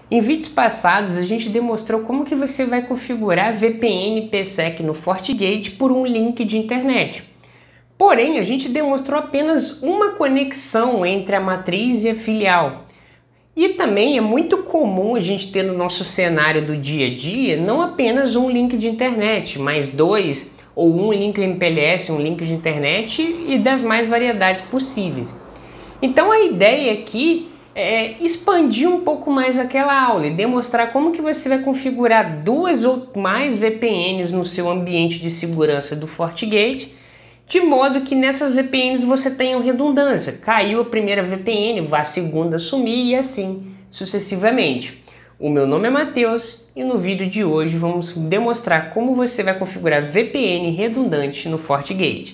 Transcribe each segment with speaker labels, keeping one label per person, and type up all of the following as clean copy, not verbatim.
Speaker 1: Em vídeos passados a gente demonstrou como que você vai configurar VPN IPsec no FortiGate por um link de internet. Porém, a gente demonstrou apenas uma conexão entre a matriz e a filial. E também é muito comum a gente ter no nosso cenário do dia a dia não apenas um link de internet, mas dois, ou um link MPLS, um link de internet e das mais variedades possíveis. Então a ideia aqui é expandir um pouco mais aquela aula e demonstrar como que você vai configurar duas ou mais VPNs no seu ambiente de segurança do FortiGate, de modo que nessas VPNs você tenha redundância. Caiu a primeira VPN, vá a segunda sumir e assim sucessivamente. O meu nome é Matheus e no vídeo de hoje vamos demonstrar como você vai configurar VPN redundante no FortiGate.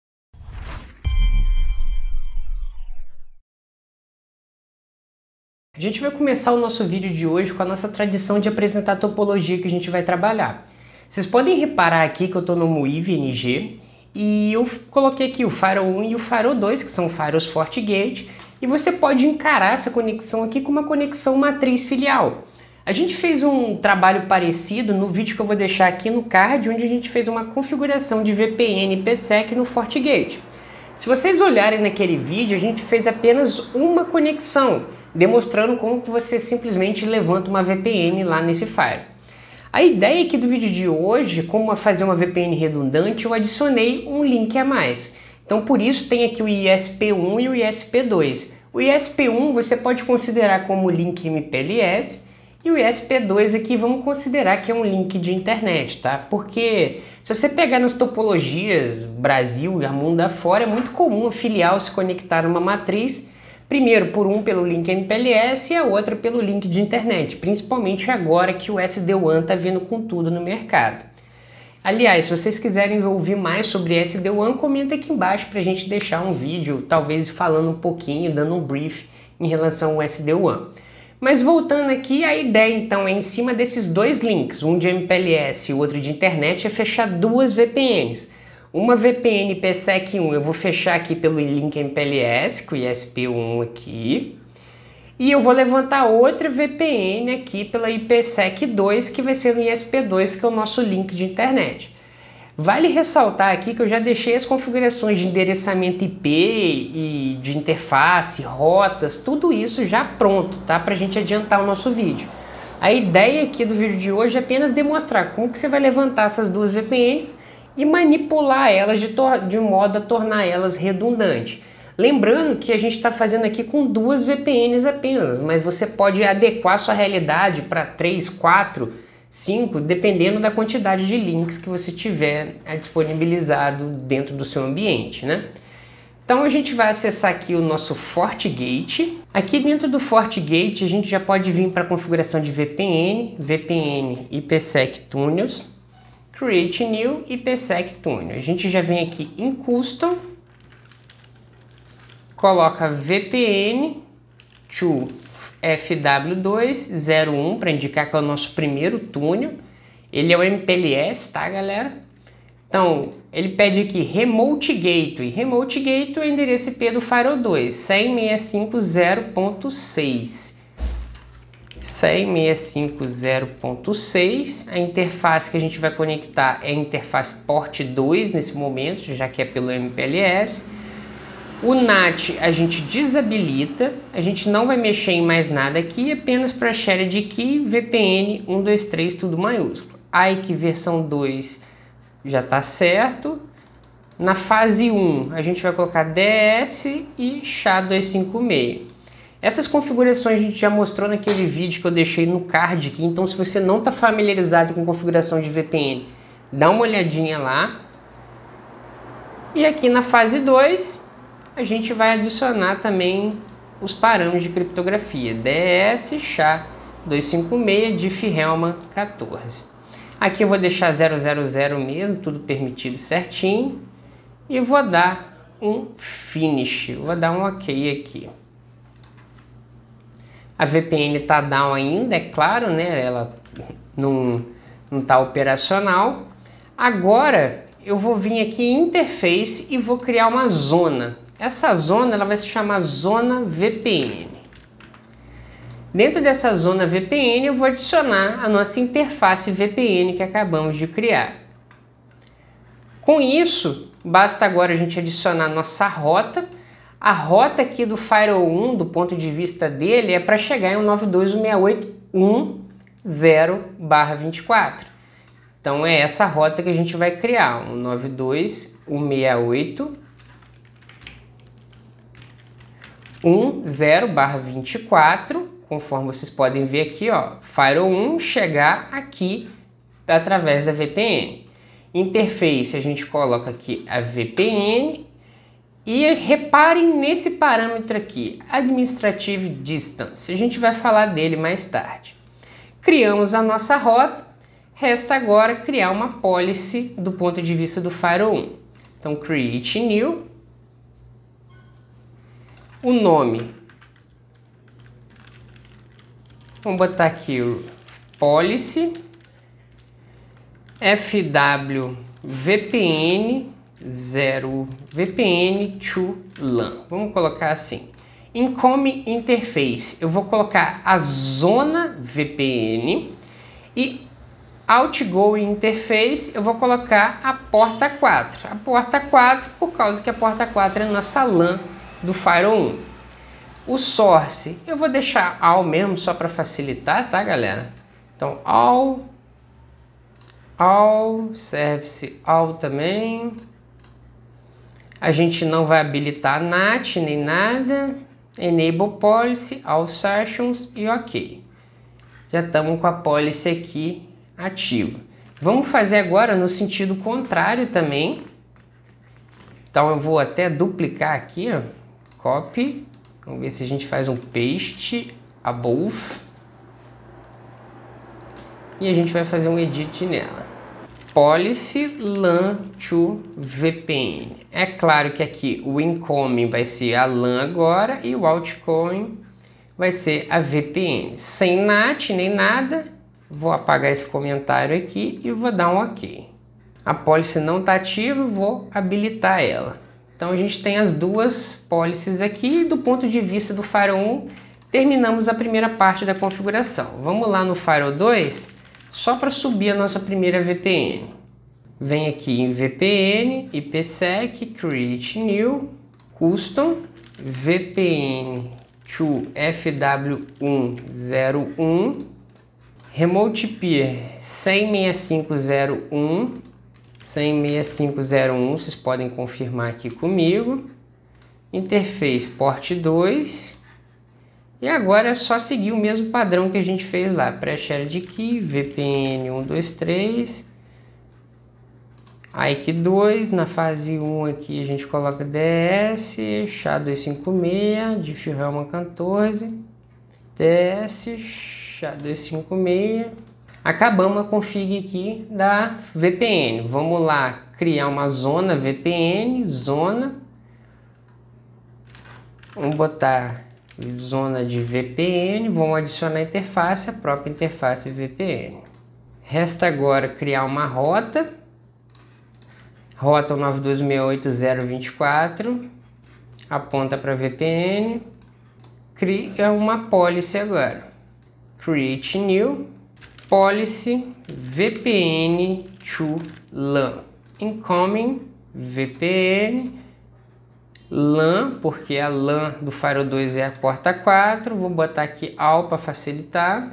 Speaker 1: A gente vai começar o nosso vídeo de hoje com a nossa tradição de apresentar a topologia que a gente vai trabalhar. Vocês podem reparar aqui que eu estou no MUIV NG e eu coloquei aqui o Firewall 1 e o Firewall 2, que são firewalls FortiGate, e você pode encarar essa conexão aqui como uma conexão matriz filial. A gente fez um trabalho parecido no vídeo que eu vou deixar aqui no card, onde a gente fez uma configuração de VPN IPsec no FortiGate. Se vocês olharem naquele vídeo, a gente fez apenas uma conexão, demonstrando como que você simplesmente levanta uma VPN lá nesse firewall. A ideia aqui do vídeo de hoje, como fazer uma VPN redundante, eu adicionei um link a mais. Então por isso tem aqui o ISP1 e o ISP2. O ISP1 você pode considerar como link MPLS e o ISP2 aqui vamos considerar que é um link de internet, tá? Porque se você pegar nas topologias Brasil e mundo afora, é muito comum a filial se conectar a uma matriz, primeiro pelo link MPLS e a outra pelo link de internet, principalmente agora que o SD-WAN está vindo com tudo no mercado. Aliás, se vocês quiserem ouvir mais sobre SD-WAN, comenta aqui embaixo para a gente deixar um vídeo, talvez falando um pouquinho, dando um brief em relação ao SD-WAN. Mas voltando aqui, a ideia então é em cima desses dois links, um de MPLS e o outro de internet, é fechar duas VPNs. Uma VPN IPsec 1 eu vou fechar aqui pelo link MPLS, com o ISP1 aqui. E eu vou levantar outra VPN aqui pela IPsec 2, que vai ser no ISP2, que é o nosso link de internet. Vale ressaltar aqui que eu já deixei as configurações de endereçamento IP e de interface, rotas, tudo isso já pronto, tá? Pra gente adiantar o nosso vídeo. A ideia aqui do vídeo de hoje é apenas demonstrar como que você vai levantar essas duas VPNs e manipular elas de modo a tornar elas redundantes. Lembrando que a gente está fazendo aqui com duas VPNs apenas, mas você pode adequar sua realidade para 3, 4, 5, dependendo da quantidade de links que você tiver disponibilizado dentro do seu ambiente, né? Então a gente vai acessar aqui o nosso FortiGate. Aqui dentro do FortiGate a gente já pode vir para a configuração de VPN IPsec Tunnels, Create New IPsec Tunnel. A gente já vem aqui em Custom, coloca VPN to FW201 para indicar que é o nosso primeiro túnel. Ele é o MPLS, tá, galera? Então, ele pede aqui Remote Gateway. Remote Gateway é o endereço IP do Firewall 2, 100.65.0.6. 100.65.0.6. A interface que a gente vai conectar é a interface port 2 nesse momento, já que é pelo MPLS. O NAT a gente desabilita, a gente não vai mexer em mais nada aqui, apenas para Shared Key, VPN 123, tudo maiúsculo. IKE versão 2 já está certo. Na fase 1 a gente vai colocar DS e SHA-256. Essas configurações a gente já mostrou naquele vídeo que eu deixei no card aqui, então se você não está familiarizado com configuração de VPN, dá uma olhadinha lá. E aqui na fase 2 a gente vai adicionar também os parâmetros de criptografia, DS, SHA-256, Diffie-Hellman 14. Aqui eu vou deixar 000 mesmo, tudo permitido certinho, e vou dar um Finish, vou dar um OK aqui. A VPN está down ainda, é claro, né? Ela não está operacional. Agora eu vou vir aqui em Interface e vou criar uma zona. Essa zona ela vai se chamar Zona VPN. Dentro dessa zona VPN eu vou adicionar a nossa interface VPN que acabamos de criar. Com isso, basta agora a gente adicionar nossa rota. A rota aqui do Firewall 1, do ponto de vista dele, é para chegar em 192.168.10/24. Então é essa rota que a gente vai criar, 192.168.10/24, conforme vocês podem ver aqui, ó, Firewall 1 chegar aqui através da VPN. Interface, a gente coloca aqui a VPN e reparem nesse parâmetro aqui, Administrative Distance. A gente vai falar dele mais tarde. Criamos a nossa rota, resta agora criar uma policy do ponto de vista do Firewall 1. Então, Create New, o nome, vamos botar aqui o Policy FWVPN 0 VPN to LAN. Vamos colocar assim. Income Interface, eu vou colocar a zona VPN e Outgoing Interface, eu vou colocar a porta 4. A porta 4, por causa que a porta 4 é a nossa LAN do Firewall 1. O Source, eu vou deixar all mesmo, só para facilitar, tá, galera? Então, all, Service all também. A gente não vai habilitar NAT nem nada. Enable Policy, All Sessions e OK. Já estamos com a policy aqui ativa. Vamos fazer agora no sentido contrário também. Então eu vou até duplicar aqui, ó. Copy. Vamos ver se a gente faz um paste above. E a gente vai fazer um edit nela. Policy LAN to VPN. É claro que aqui o incoming vai ser a LAN agora e o outgoing vai ser a VPN. Sem NAT nem nada. Vou apagar esse comentário aqui e vou dar um OK. A policy não está ativa, vou habilitar ela. Então a gente tem as duas policies aqui. Do ponto de vista do Firewall 1, terminamos a primeira parte da configuração. Vamos lá no Firewall 2, só para subir a nossa primeira VPN. Vem aqui em VPN, IPsec, Create New, Custom, VPN to FW101, Remote Peer 100.65.01, 100.65.01, vocês podem confirmar aqui comigo. Interface Port 2. E agora é só seguir o mesmo padrão que a gente fez lá. Pre-shared key, VPN 123, IK 2, na fase 1 aqui a gente coloca DS, SHA-256, Diffie-Hellman 14, DS, SHA-256. Acabamos a config aqui da VPN. Vamos lá criar uma zona VPN, zona. Vamos botar zona de VPN, vamos adicionar a interface, a própria interface VPN. Resta agora criar uma rota. Rota 192.168.0.24, aponta para VPN, cria uma policy agora. Create New, Policy VPN to LAN. Incoming VPN, LAN, porque a LAN do Firewall 2 é a porta 4, vou botar aqui All para facilitar.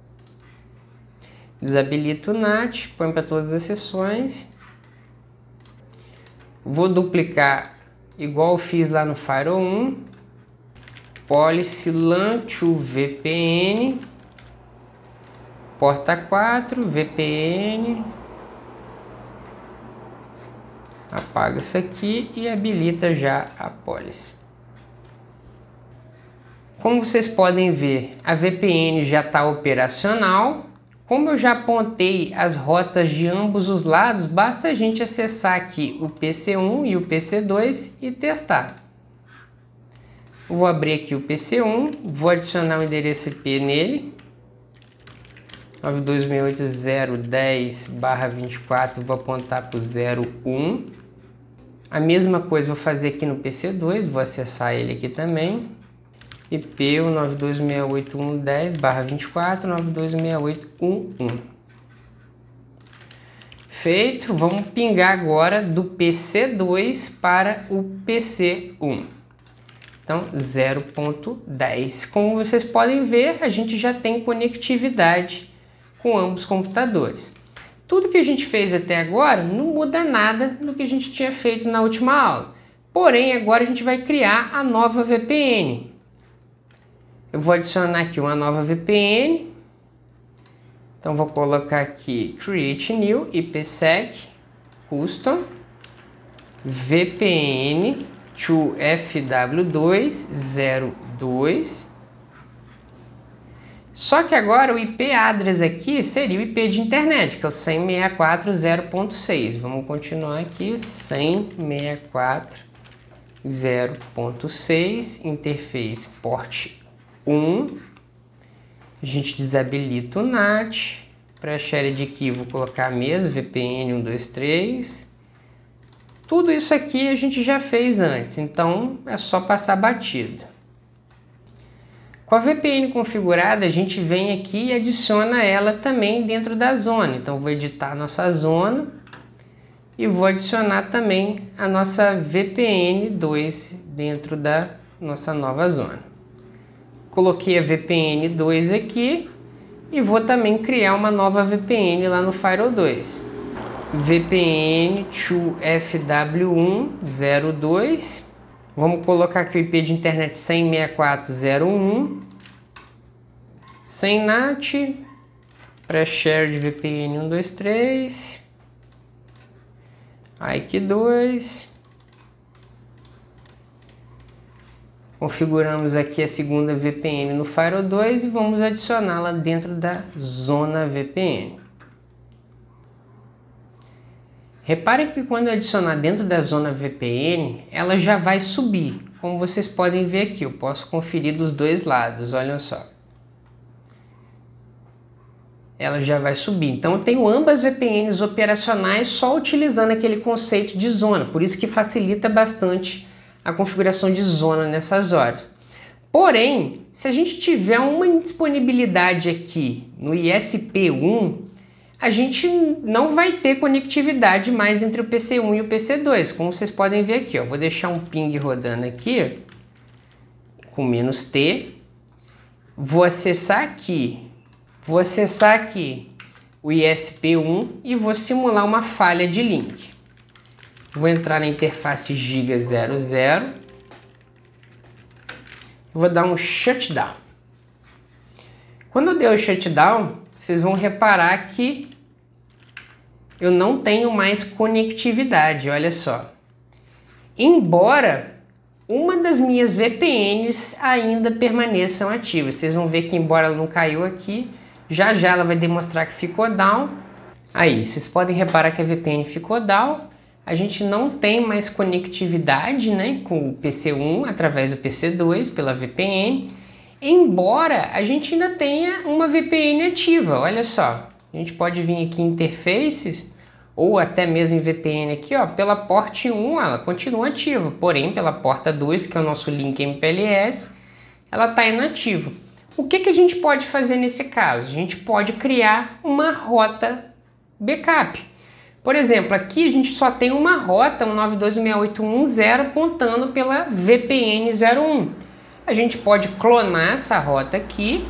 Speaker 1: Desabilito o NAT, põe para todas as sessões. Vou duplicar igual eu fiz lá no Firewall 1. Policy LAN to VPN. Porta 4, VPN. Apaga isso aqui e habilita já a policy. Como vocês podem ver, a VPN já está operacional. Como eu já apontei as rotas de ambos os lados, basta a gente acessar aqui o PC1 e o PC2 e testar. Vou abrir aqui o PC1, vou adicionar o endereço IP nele, 92.168.0.10/24, vou apontar para o 01. A mesma coisa vou fazer aqui no PC2, vou acessar ele aqui também. IP 192.168.1.10/24, 192.168.1.1. Feito, vamos pingar agora do PC2 para o PC1. Então, 0.10. Como vocês podem ver, a gente já tem conectividade com ambos computadores. Tudo que a gente fez até agora não muda nada do que a gente tinha feito na última aula. Porém, agora a gente vai criar a nova VPN. Eu vou adicionar aqui uma nova VPN. Então, vou colocar aqui Create New IPsec Custom VPN to FW202. Só que agora o IP address aqui seria o IP de internet, que é o 164.0.6. Vamos continuar aqui, 164.0.6, interface port 1. A gente desabilita o NAT. Para share de key, vou colocar mesmo VPN 123. Tudo isso aqui a gente já fez antes, então é só passar batido. Com a VPN configurada, a gente vem aqui e adiciona ela também dentro da zona. Então, vou editar a nossa zona e vou adicionar também a nossa VPN 2 dentro da nossa nova zona. Coloquei a VPN 2 aqui e vou também criar uma nova VPN lá no Firewall 2. VPN to FW102. Vamos colocar aqui o IP de internet 100.64.0.1. Sem NAT. Pré-share de VPN 123. IK 2. Configuramos aqui a segunda VPN no Firewall 2 e vamos adicioná-la dentro da zona VPN. Reparem que quando eu adicionar dentro da zona VPN, ela já vai subir. Como vocês podem ver aqui, eu posso conferir dos dois lados, olha só. Ela já vai subir. Então eu tenho ambas VPNs operacionais só utilizando aquele conceito de zona. Por isso que facilita bastante a configuração de zona nessas horas. Porém, se a gente tiver uma indisponibilidade aqui no ISP1, a gente não vai ter conectividade mais entre o PC1 e o PC2, como vocês podem ver aqui, ó. Vou deixar um ping rodando aqui, com "-t", vou acessar aqui o ISP1 e vou simular uma falha de link. Vou entrar na interface giga 00, vou dar um shutdown. Quando eu der o shutdown, vocês vão reparar que eu não tenho mais conectividade, olha só. Embora uma das minhas VPNs ainda permaneçam ativas. Vocês vão ver que embora ela não caiu aqui, já já ela vai demonstrar que ficou down. Aí, vocês podem reparar que a VPN ficou down. A gente não tem mais conectividade, né, com o PC1 através do PC2 pela VPN. Embora a gente ainda tenha uma VPN ativa, olha só. A gente pode vir aqui em interfaces, ou até mesmo em VPN aqui, ó, pela porta 1 ela continua ativa, porém pela porta 2, que é o nosso link MPLS, ela está inativa. O que a gente pode fazer nesse caso? A gente pode criar uma rota backup. Por exemplo, aqui a gente só tem uma rota, 192.168.1.0, apontando pela VPN 01. A gente pode clonar essa rota aqui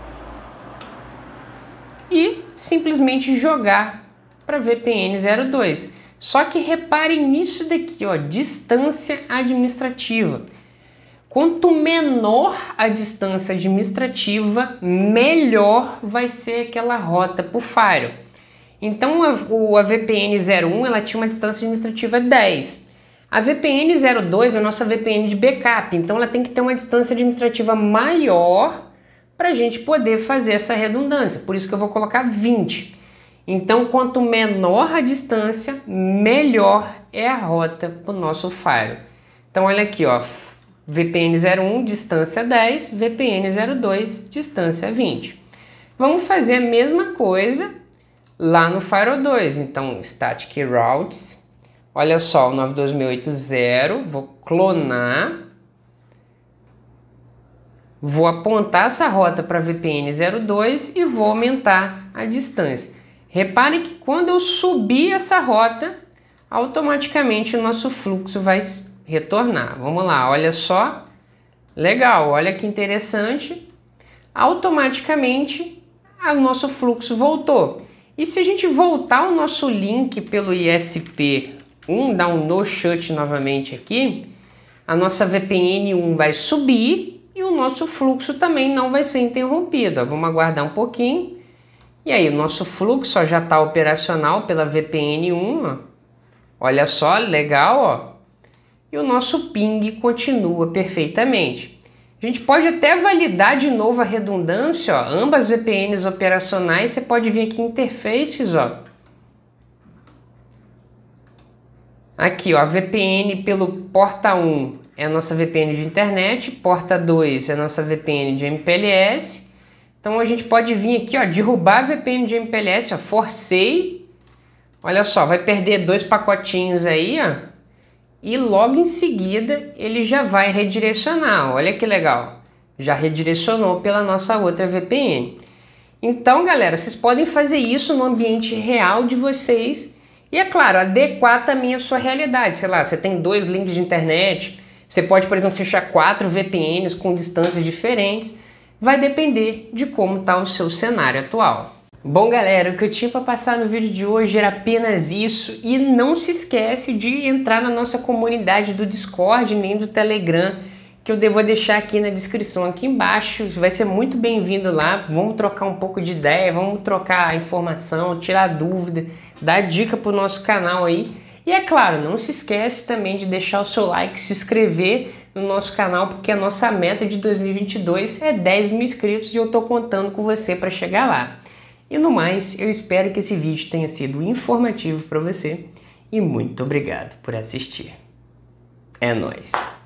Speaker 1: e simplesmente jogar para VPN 02. Só que reparem nisso daqui, ó, distância administrativa. Quanto menor a distância administrativa, melhor vai ser aquela rota para o Firewall. Então a VPN 01 ela tinha uma distância administrativa 10. A VPN 02 é a nossa VPN de backup, então ela tem que ter uma distância administrativa maior para a gente poder fazer essa redundância. Por isso que eu vou colocar 20. Então, quanto menor a distância, melhor é a rota para o nosso Firewall. Então, olha aqui, ó, VPN 01, distância 10, VPN 02, distância 20. Vamos fazer a mesma coisa lá no Firewall 2. Então, static routes. Olha só, o 92.168.0, vou clonar. Vou apontar essa rota para VPN 02 e vou aumentar a distância. Reparem que quando eu subir essa rota, automaticamente o nosso fluxo vai retornar. Vamos lá, olha só. Legal, olha que interessante. Automaticamente o nosso fluxo voltou. E se a gente voltar o nosso link pelo ISP1, dar um no shut novamente aqui, a nossa VPN1 vai subir e o nosso fluxo também não vai ser interrompido. Vamos aguardar um pouquinho. E aí, o nosso fluxo já está operacional pela VPN1. Olha só, legal, ó. E o nosso ping continua perfeitamente. A gente pode até validar de novo a redundância, ó. Ambas VPNs operacionais, você pode vir aqui em interfaces, ó. Aqui, ó, a VPN pelo porta 1 é a nossa VPN de internet, porta 2 é a nossa VPN de MPLS. Então a gente pode vir aqui, ó, derrubar a VPN de MPLS, ó, forcei. Olha só, vai perder 2 pacotinhos aí, ó. E logo em seguida ele já vai redirecionar. Olha que legal. Já redirecionou pela nossa outra VPN. Então, galera, vocês podem fazer isso no ambiente real de vocês. E é claro, adequar também a sua realidade. Sei lá, você tem 2 links de internet. Você pode, por exemplo, fechar 4 VPNs com distâncias diferentes. Vai depender de como está o seu cenário atual. Bom, galera, o que eu tinha para passar no vídeo de hoje era apenas isso. E não se esquece de entrar na nossa comunidade do Discord nem do Telegram, que eu devo deixar aqui na descrição aqui embaixo. Vai ser muito bem-vindo lá. Vamos trocar um pouco de ideia, vamos trocar informação, tirar dúvida, dar dica para o nosso canal aí. E é claro, não se esquece também de deixar o seu like, se inscrever no nosso canal, porque a nossa meta de 2022 é 10 mil inscritos e eu estou contando com você para chegar lá. E no mais, eu espero que esse vídeo tenha sido informativo para você e muito obrigado por assistir. É nóis!